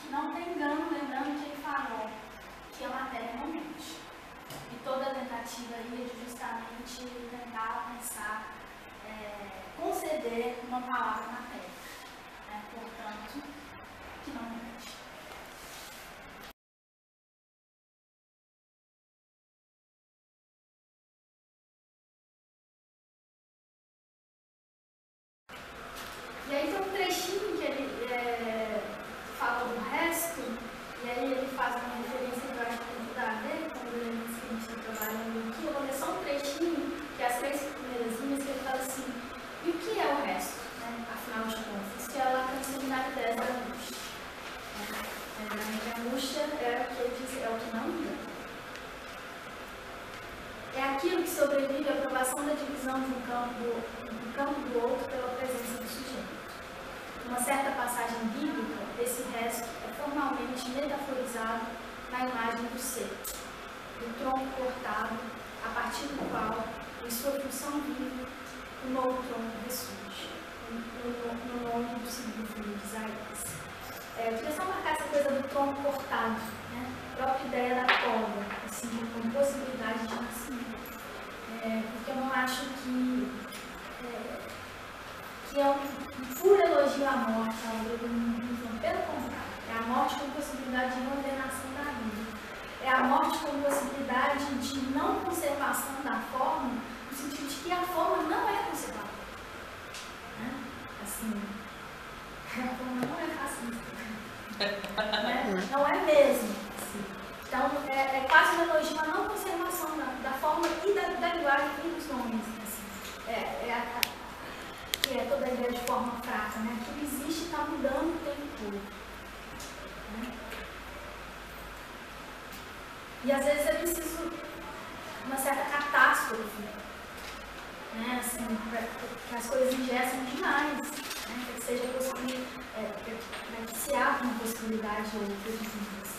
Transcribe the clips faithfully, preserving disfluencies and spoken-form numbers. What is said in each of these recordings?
que não tem engano, lembrando que ele falou que a matéria não mente. E toda a tentativa aí é de justamente tentar pensar, é, conceder uma palavra matéria, né? Portanto, que não mente. E aí tem um trechinho que ele é, fala do resto, e aí ele faz uma referência que eu acho que tem tudo a ver com o elemento que a gente está trabalhando aqui. Eu vou ler só um trechinho, que é as três primeiras linhas, que ele fala assim: e o que é o resto? Né? Afinal de contas, que é lá a cancionalidade da angústia. Lembrando que a angústia é o que ele diz, é o que não engana. É aquilo que sobrevive à provação da divisão de um campo do, do campo do outro pela presença do sujeito. Uma certa passagem bíblica, esse resto é formalmente metaforizado na imagem do ser, do tronco cortado, a partir do qual, em sua função viva, o novo tronco ressurge, no nome do segundo filho de Isaías. É, eu queria só marcar essa coisa do tronco cortado, né? A própria ideia da poda, assim, como possibilidade de nascimento. É, porque eu não acho que, é, que é um puro elogio à morte, a obra do mundo. Pelo contrário, é a morte como possibilidade de ordenação da vida. É a morte como possibilidade de não conservação da forma, no sentido de que a forma não é conservadora. Né? Assim, a forma não é fascista. Né? Não é mesmo. Assim. Então, é, é quase um elogio à não conservação da, da forma e da, da linguagem e dos nomes. Assim. É, é a, a, que é toda a ideia de forma fraca. Né? Aquilo existe e está mudando o tempo todo. Né? E às vezes é preciso uma certa catástrofe, né? Assim, para que as coisas engessem demais, né? Para que seja possível, é, para que se abra uma possibilidade ou outra de vidas.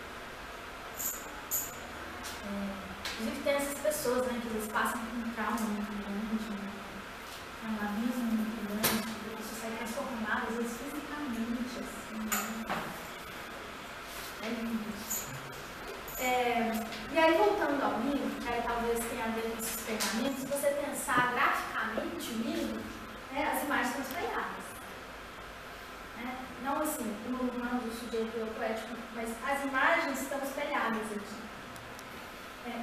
É, inclusive tem essas pessoas, né, que às vezes passam por um trauma muito grande, um abismo muito grande, que a pessoa sai transformada, às vezes fisicamente, assim, né? É lindo isso. É, e aí, voltando ao livro, que aí talvez tenha a ver com esses ferramentas, se você pensar graficamente o livro, né, as imagens estão espelhadas. Né? Não assim, no humano do sujeito poético, mas as imagens estão espelhadas aqui. É,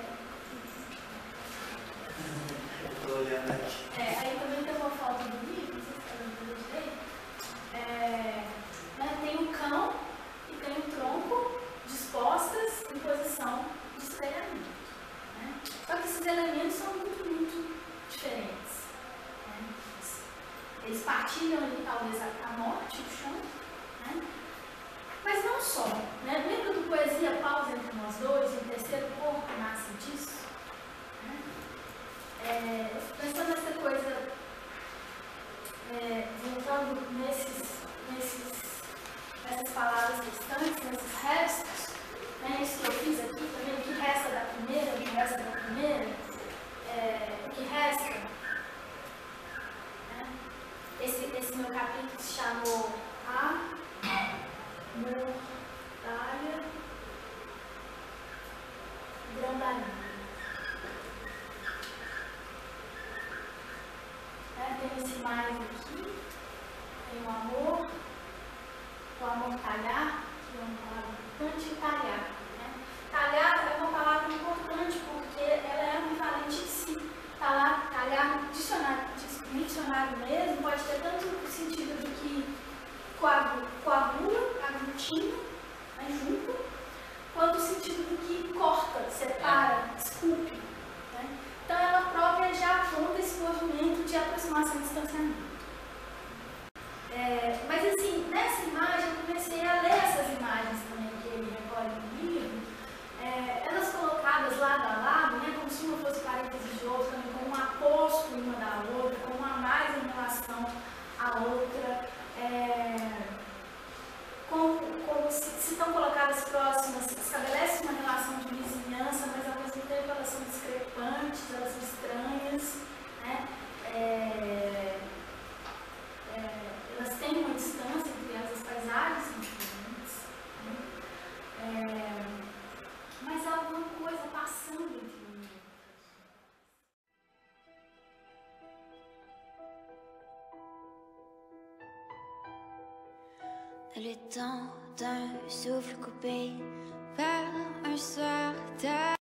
Estou olhando aqui. é, aí também tem uma foto do livro, não sei se está dando para direito. É, né, tem um cão e tem um tronco dispostas em posição de espelhamento. Né? Só que esses elementos são muito, muito diferentes. Né? Eles partilham ali, talvez, a, a morte, o chão, né? Mas não só. Né? Lembra do Poesia Pausa entre nós dois, e o terceiro corpo nasce disso? Né? É, pensando nessa coisa, é, voltando nesses, nesses, nessas palavras restantes, nesses restos, né, isso que eu fiz aqui também, o que resta da primeira, o que resta da primeira, é, o que resta, né, esse, esse meu capítulo se chamou A Mortalha Grandalina. É, tem esse mais aqui, tem o amor, o amor talhar, que é uma palavra importante, e talhar. Né? Talhar é uma palavra importante porque ela é ambivalente em si. Talhar, talhar dicionário, dicionário mesmo, pode ter tanto o sentido de que coagula, coagula aglutina, né, junto, quanto o sentido de que corta, separa, esculpe. Né? Então ela própria já aponta esse movimento de aproximação e distanciamento. É, mas assim, nessa imagem eu comecei a ler essas imagens também que ele recolhe no livro, é, elas colocadas lado a lado, né, como se uma fosse parênteses de outra, também como um aposto uma da outra, como uma mais em relação à outra, é, como, como se, se estão colocadas próximas, estabelece uma relação de vizinhança, mas ao mesmo tempo elas são discrepantes, elas são estranhas, né? É, é, elas têm uma distância entre Le temps d'un souffle coupé par un soir.